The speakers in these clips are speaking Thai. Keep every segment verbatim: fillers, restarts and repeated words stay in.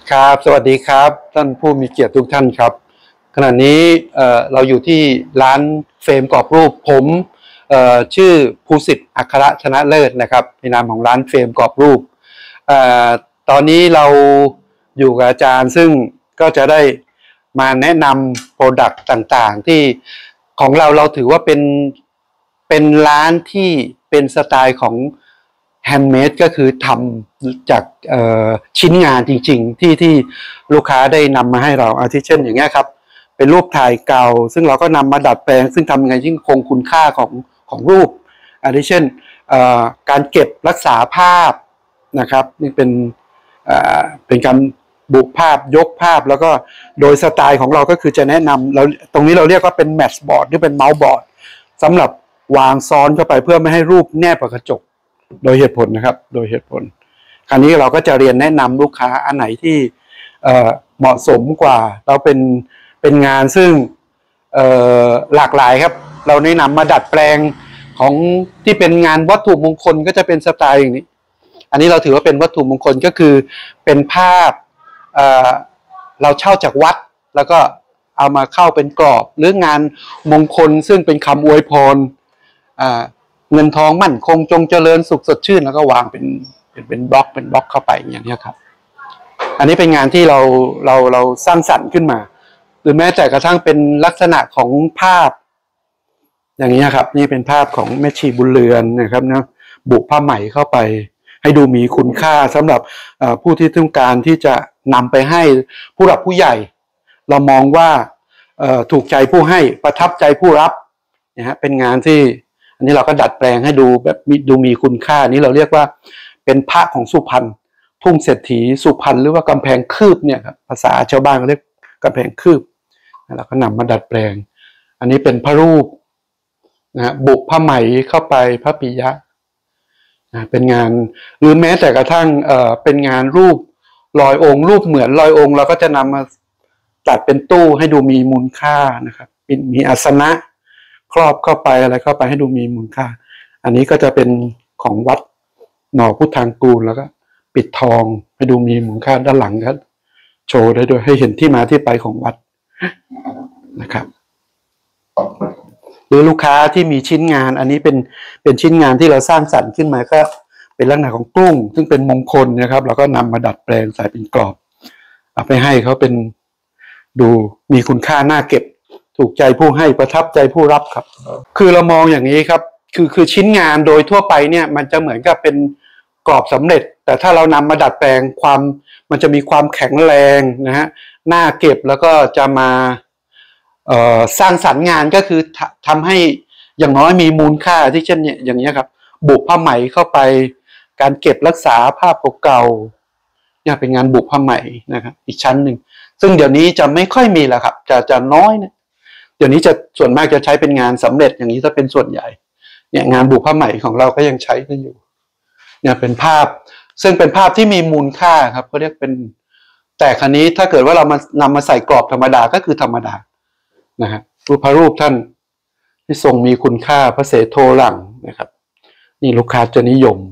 ครับสวัสดีครับท่านผู้มีเกียรติทุกท่านครับขณะนี้เอ่อเราอยู่ที่ร้านเฟรมกรอบรูปผมเอ่อชื่อภูสิทธิ์อัครชนะเลิศนะครับในนามของร้านเฟรมกรอบรูปเอ่อตอนนี้เราอยู่กับอาจารย์ซึ่งก็จะได้มาแนะนำโปรดักต์ต่างๆที่ของเราเราถือว่าเป็นเป็นร้านที่เป็นสไตล์ของแฮนด์เมดก็คือทำจากชิ้นงานจริงๆที่ที่ลูกค้าได้นำมาให้เราอาทิเช่นอย่างเงี้ยครับเป็นรูปถ่ายเก่าซึ่งเราก็นำมาดัดแปลงซึ่งทำยังไงที่คงคุณค่าของของรูปอาทิเช่นการเก็บรักษาภาพนะครับนี่เป็นเป็นการบุภาพยกภาพแล้วก็โดยสไตล์ของเราก็คือจะแนะนำเราตรงนี้เราเรียกว่าเป็นแมทช์บอร์ดหรือเป็นเมาส์บอร์ดสำหรับวางซ้อนเข้าไปเพื่อไม่ให้รูปแนบกับกระจกโดยเหตุผลนะครับโดยเหตุผลคราวนี้เราก็จะเรียนแนะนำลูกค้าอันไหนที่เหมาะสมกว่าเราเป็นเป็นงานซึ่งหลากหลายครับเราแนะนำมาดัดแปลงของที่เป็นงานวัตถุมงคลก็จะเป็นสไตล์อย่างนี้อันนี้เราถือว่าเป็นวัตถุมงคลก็คือเป็นภาพ เ, เราเช่าจากวัดแล้วก็เอามาเข้าเป็นกรอบหรืองานมงคลซึ่งเป็นคำอวยพรเงินทองมั่นคงจงเจริญสุขสดชื่นแล้วก็วางเป็นเป็นเป็นบล็อกเป็นบล็อกเข้าไปอย่างนี้ครับอันนี้เป็นงานที่เราเราเราสร้างสรรค์ขึ้นมาหรือแม้แต่กระทั่งเป็นลักษณะของภาพอย่างนี้ครับนี่เป็นภาพของแม่ชีบุญเรือนนะครับนะบุผ้าไหมเข้าไปให้ดูมีคุณค่าสำหรับผู้ที่ต้องการที่จะนำไปให้ผู้รับผู้ใหญ่เรามองว่าถูกใจผู้ให้ประทับใจผู้รับนะฮะเป็นงานที่อันนี้เราก็ดัดแปลงให้ดูแบบดูมีคุณค่านี้เราเรียกว่าเป็นพระของสุพรรณทุ่งเศรษฐีสุพรรณหรือว่ากำแพงคืบเนี่ยครับภาษาชาวบ้านเขาเรียกกำแพงคืบเราก็นำมาดัดแปลงอันนี้เป็นพระรูปนะบุผ้าไหมเข้าไปพระปิยะนะเป็นงานหรือแม้แต่กระทั่งเอ่อเป็นงานรูปลอยองค์รูปเหมือนลอยองค์เราก็จะนำมาตัดเป็นตู้ให้ดูมีมูลค่านะครับมีอาสนะครอบเข้าไปอะไรเข้าไปให้ดูมีมูลค่าอันนี้ก็จะเป็นของวัดหน่อพุทธางกูลแล้วก็ปิดทองให้ดูมีมูลค่าด้านหลังครับโชว์ได้ด้วยให้เห็นที่มาที่ไปของวัดนะครับหรือลูกค้าที่มีชิ้นงานอันนี้เป็นเป็นชิ้นงานที่เราสร้างสรรค์ขึ้นมาก็เป็นลักษณะของกลุ้งซึ่งเป็นมงคลนะครับเราก็นำมาดัดแปลงใส่เป็นกรอบเอาไปให้เขาเป็นดูมีคุณค่าน่าเก็บถูกใจผู้ให้ประทับใจผู้รับครับคือเรามองอย่างนี้ครับคือคือชิ้นงานโดยทั่วไปเนี่ยมันจะเหมือนกับเป็นกรอบสำเร็จแต่ถ้าเรานำมาดัดแปลงความมันจะมีความแข็งแรงนะฮะน่าเก็บแล้วก็จะมาสร้างสรรค์งานก็คือทำให้อย่างน้อยมีมูลค่าที่เช่นเนี่ยอย่างนี้ครับบุผ้าไหมเข้าไปการเก็บรักษาภาพเก่าๆเนี่ยเป็นงานบุผ้าไหมนะครับอีกชั้นหนึ่งซึ่งเดี๋ยวนี้จะไม่ค่อยมีแล้วครับจะจะน้อยนะเดี๋ยวนี้จะส่วนมากจะใช้เป็นงานสำเร็จอย่างนี้ถ้าเป็นส่วนใหญ่เนี่ยงานบุผ้าไหมของเราก็ยังใช้กันอยู่เนี่ยเป็นภาพซึ่งเป็นภาพที่มีมูลค่าครับเขาเรียกเป็นแต่ครั้นี้ถ้าเกิดว่าเรามานำมาใส่กรอบธรรมดาก็คือธรรมดานะฮะรูปพระรูปท่านที่ทรงมีคุณค่าพระเสโทหลังนะครับนี่ลูกค้าจะนิยม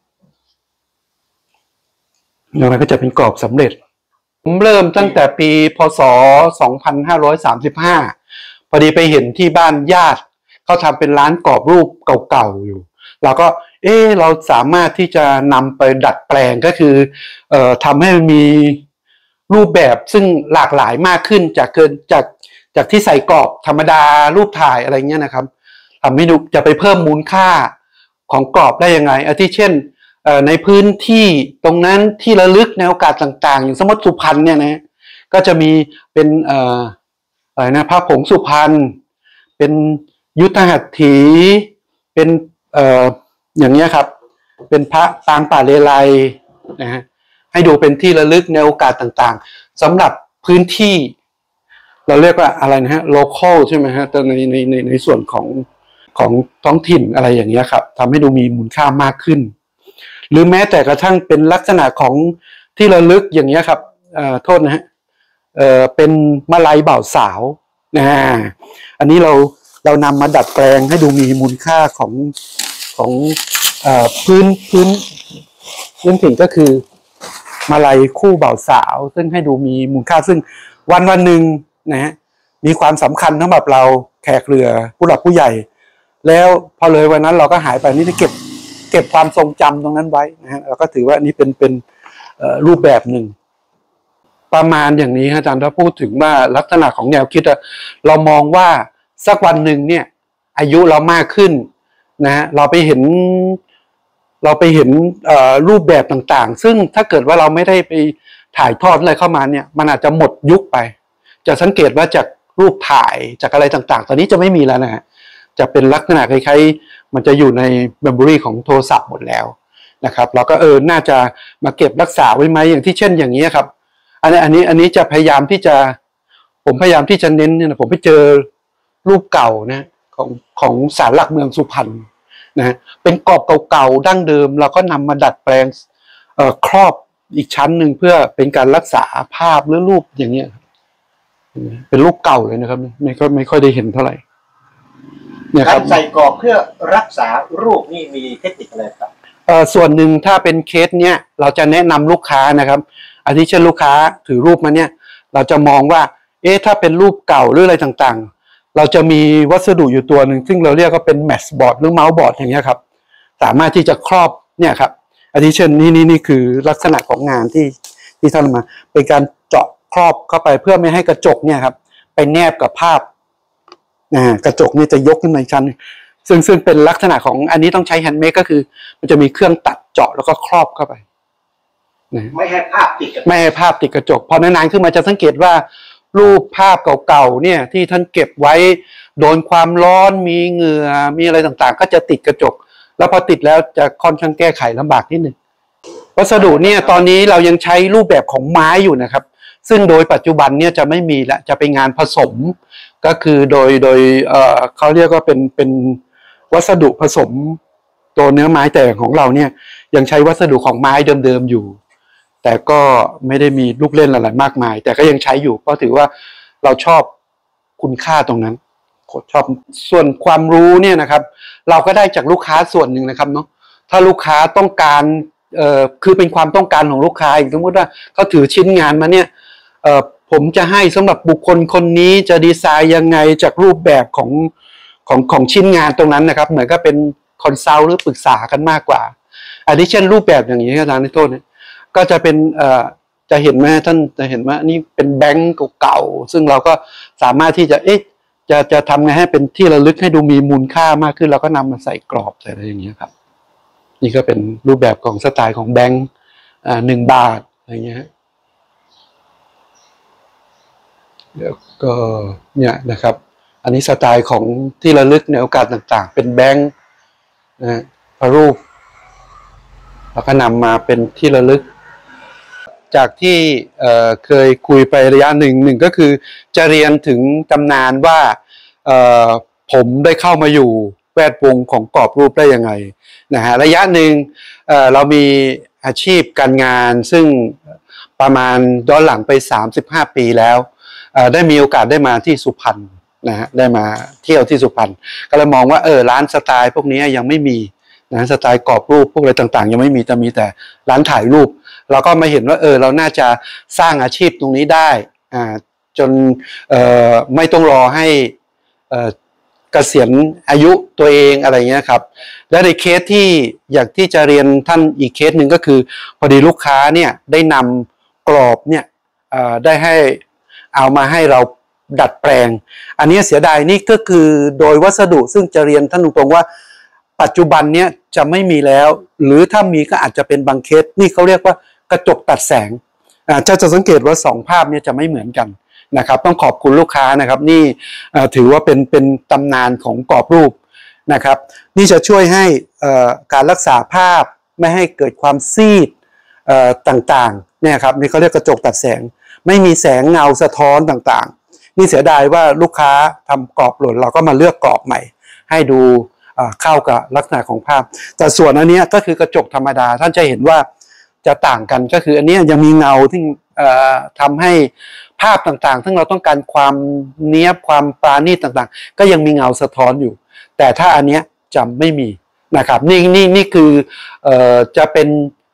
แล้วมันก็จะเป็นกรอบสำเร็จผมเริ่มตั้งแต่ปีพ.ศ. สองพันห้าร้อยสามสิบห้าพอดีไปเห็นที่บ้านญาติเขาทำเป็นร้านกรอบรูปเก่าๆอยู่เราก็เออเราสามารถที่จะนำไปดัดแปลงก็คือเอ่อทำให้มีรูปแบบซึ่งหลากหลายมากขึ้นจากเกินจากจากที่ใส่กรอบธรรมดารูปถ่ายอะไรเงี้ยนะครับทำให้ดูจะไปเพิ่มมูลค่าของกรอบได้ยังไงอาทิเช่นในพื้นที่ตรงนั้นที่ระลึกในโอกาสต่างๆอย่างสมมติสุพรรณเนี่ยนะก็จะมีเป็นเอ่ออะไรนะพระผงสุพรรณเป็นยุทธหัตถีเป็นเอ่ออย่างเงี้ยครับเป็นพระปางป่าเลไลนะฮะให้ดูเป็นที่ระลึกในโอกาสต่างๆสำหรับพื้นที่เราเรียกว่าอะไรนะฮะ local ใช่ไหมฮะในในในในส่วนของของท้องถิ่นอะไรอย่างเงี้ยครับทำให้ดูมีมูลค่ามากขึ้นหรือแม้แต่กระทั่งเป็นลักษณะของที่ระลึกอย่างเงี้ยครับเอ่อโทษนะฮะเอ่อเป็นมาลัยบ่าวสาวนะอันนี้เราเรานำมาดัดแปลงให้ดูมีมูลค่าของของเอ่อพื้นพื้นพื้นถิ่นก็คือมาลัยคู่บ่าวสาวซึ่งให้ดูมีมูลค่าซึ่งวันวันหนึ่งนะฮะมีความสำคัญสำหรับเราแขกเรือผู้หลักผู้ใหญ่แล้วพอเลยวันนั้นเราก็หายไปนี่จะเก็บเก็บความทรงจำตรงนั้นไว้นะฮะเราก็ถือว่านี่เป็นเป็นรูปแบบหนึ่งประมาณอย่างนี้ครับอาจารย์ถ้าพูดถึงว่าลักษณะของแนวคิดอะเรามองว่าสักวันหนึ่งเนี่ยอายุเรามากขึ้นนะฮะเราไปเห็นเราไปเห็นรูปแบบต่างๆซึ่งถ้าเกิดว่าเราไม่ได้ไปถ่ายทอดอะไรเข้ามาเนี่ยมันอาจจะหมดยุคไปจะสังเกตว่าจากรูปถ่ายจากอะไรต่างๆตอนนี้จะไม่มีแล้วนะฮะจะเป็นลักษณะคล้ายๆมันจะอยู่ในเมมโมรีของโทรศัพท์หมดแล้วนะครับเราก็เออน่าจะมาเก็บรักษาไว้ไหมอย่างที่เช่นอย่างนี้ครับอันนี้อันนี้อันนี้จะพยายามที่จะผมพยายามที่จะเน้นเนี่ยผมไปเจอรูปเก่านะของของศาลหลักเมืองสุพรรณนะเป็นกรอบเก่าๆดั้งเดิมเราก็นำมาดัดแปลงเอ่อครอบอีกชั้นหนึ่งเพื่อเป็นการรักษาภาพหรือรูปอย่างเงี้ยเป็นรูปเก่าเลยนะครับไม่ก็ไม่ค่อยได้เห็นเท่าไหร่เนี่ยครับการใส่กรอบเพื่อรักษารูปนี่มีเทคนิคอะไรครับเอ่อส่วนหนึ่งถ้าเป็นเคสเนี้ยเราจะแนะนำลูกค้านะครับอาทิเช่นลูกค้าถือรูปมาเนี่ยเราจะมองว่าเอ๊ะถ้าเป็นรูปเก่าหรืออะไรต่างๆเราจะมีวัสดุอยู่ตัวหนึ่งซึ่งเราเรียกว่าเป็นแมสบอร์ดหรือเมาส์บอร์ดอย่างเงี้ยครับสามารถที่จะครอบเนี่ยครับอาทิเช่นนี่นี่นี่คือลักษณะของงานที่ที่ท่านมาเป็นการเจาะครอบเข้าไปเพื่อไม่ให้กระจกเนี่ยครับไปแนบกับภาพนะกระจกนี่จะยกขึ้นมาอีกชั้นซึ่งซึ่งเป็นลักษณะของอันนี้ต้องใช้แฮนด์เมดก็คือมันจะมีเครื่องตัดเจาะแล้วก็ครอบเข้าไปไม่ให้ภาพติดไม่ให้ภาพติดกระจกพอนานๆขึ้นมาจะสังเกตว่ารูปภาพเก่าๆเนี่ยที่ท่านเก็บไว้โดนความร้อนมีเหงื่อมีอะไรต่างๆก็จะติดกระจกแล้วพอติดแล้วจะค่อนข้างแก้ไขลำบากนิดนึงวัสดุเนี่ยตอนนี้เรายังใช้รูปแบบของไม้อยู่นะครับซึ่งโดยปัจจุบันเนี่ยจะไม่มีละจะเป็นงานผสมก็คือโดยโดยเอ่อเขาเรียกว่าเป็นเป็นวัสดุผสมตัวเนื้อไม้แต่ของเราเนี่ยยังใช้วัสดุของไม้เดิมๆอยู่แต่ก็ไม่ได้มีลูกเล่นอะไรมากมายแต่ก็ยังใช้อยู่เพราะถือว่าเราชอบคุณค่าตรงนั้นชอบส่วนความรู้เนี่ยนะครับเราก็ได้จากลูกค้าส่วนหนึ่งนะครับเนาะถ้าลูกค้าต้องการเอ่อคือเป็นความต้องการของลูกค้าอย่างสมมติว่าเขาถือชิ้นงานมาเนี่ยเอ่อผมจะให้สำหรับบุคคลคนนี้จะดีไซน์ยังไงจากรูปแบบของของของชิ้นงานตรงนั้นนะครับเหมือนก็เป็นคอนซัลท์หรือปรึกษากันมากกว่าอันนี้เช่นรูปแบบอย่างนี้อาจารย์ในโทษเนี่ยก็จะเป็นเอ่อจะเห็นไหมท่านจะเห็นว่านี่เป็นแบงก์เก่าๆซึ่งเราก็สามารถที่จะเอ๊ะจะจะทำไงให้เป็นที่ระลึกให้ดูมีมูลค่ามากขึ้นเราก็นำมาใส่กรอบใส่อะไรอย่างเงี้ยครับนี่ก็เป็นรูปแบบของสไตล์ของแบงก์อ่าหนึ่งบาทอะไรเงี้ยแล้วก็เนี่ยนะครับอันนี้สไตล์ของที่ระลึกในโอกาสต่างๆเป็นแบงก์นะพระรูปแล้วก็นำมาเป็นที่ระลึกจากที่เอ่อเคยคุยไประยะหนึ่งหนึ่งก็คือจะเรียนถึงตำนานว่าเอ่อผมได้เข้ามาอยู่แวดวงของกรอบรูปได้ยังไงนะฮะระยะหนึ่งเอ่อเรามีอาชีพการงานซึ่งประมาณย้อนหลังไปสามสิบห้าปีแล้วเอ่อได้มีโอกาสได้มาที่สุพรรณนะฮะได้มาเที่ยวที่สุพรรณก็เลยมองว่าเออร้านสไตล์พวกนี้ยังไม่มีนะสไตล์กรอบรูปพวกอะไรต่างๆยังไม่มีจะมีแต่ร้านถ่ายรูปเราก็มาเห็นว่าเออเราน่าจะสร้างอาชีพตรงนี้ได้อ่าจนเอ่อไม่ต้องรอให้เอ่อเกษียณอายุตัวเองอะไรเงี้ยครับและในเคสที่อยากที่จะเรียนท่านอีกเคสหนึ่งก็คือพอดีลูกค้าเนี่ยได้นำกรอบเนี่ยเอ่อได้ให้เอามาให้เราดัดแปลงอันนี้เสียดายนี่ก็คือโดยวัสดุซึ่งจะเรียนท่านตรงๆว่าปัจจุบันเนี้ยจะไม่มีแล้วหรือถ้ามีก็อาจจะเป็นบางเคสนี่เขาเรียกว่ากระจกตัดแสงอ่าจะจะสังเกตว่าสองภาพเนี่ยจะไม่เหมือนกันนะครับต้องขอบคุณลูกค้านะครับนี่ถือว่าเป็นเป็นตำนานของกรอบรูปนะครับนี่จะช่วยให้การรักษาภาพไม่ให้เกิดความซีดต่างๆเนี่ยครับนี่เขาเรียกกระจกตัดแสงไม่มีแสงเงาสะท้อนต่างๆนี่เสียดายว่าลูกค้าทำกรอบหล่นเราก็มาเลือกกรอบใหม่ให้ดูเข้ากับลักษณะของภาพแต่ส่วนอันนี้ก็คือกระจกธรรมดาท่านจะเห็นว่าจะต่างกันก็คืออันนี้ยังมีเงาที่ทำให้ภาพต่างๆซึ่งเราต้องการความเนียบความปราณีตต่างๆก็ยังมีเงาสะท้อนอยู่แต่ถ้าอันนี้จะไม่มีนะครับนี่นี่นี่คือเอ่อจะเป็น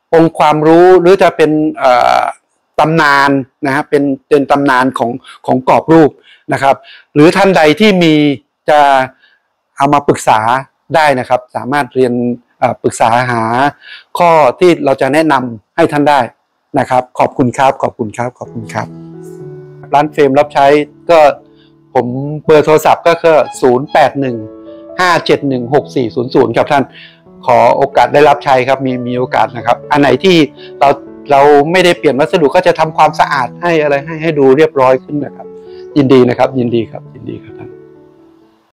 องค์ความรู้หรือจะเป็นตำนานนะฮะเป็นเป็นตำนานของของกรอบรูปนะครับหรือท่านใดที่มีจะเอามาปรึกษาได้นะครับสามารถเรียนปรึกษาหาข้อที่เราจะแนะนำให้ท่านได้นะครับขอบคุณครับขอบคุณครับขอบคุณครับร้านเฟรมรับใช้ก็ผมเบอร์โทรศัพท์ก็คือศูนย์ แปด หนึ่ง ห้า เจ็ด หนึ่ง หก สี่ ศูนย์ ศูนย์ครับท่านขอโอกาสได้รับใช้ครับมีมีโอกาสนะครับอันไหนที่เราเราไม่ได้เปลี่ยนวัสดุก็จะทำความสะอาดให้อะไรให้ให้ดูเรียบร้อยขึ้นนะครับยินดีนะครับยินดีครับยินดีครับ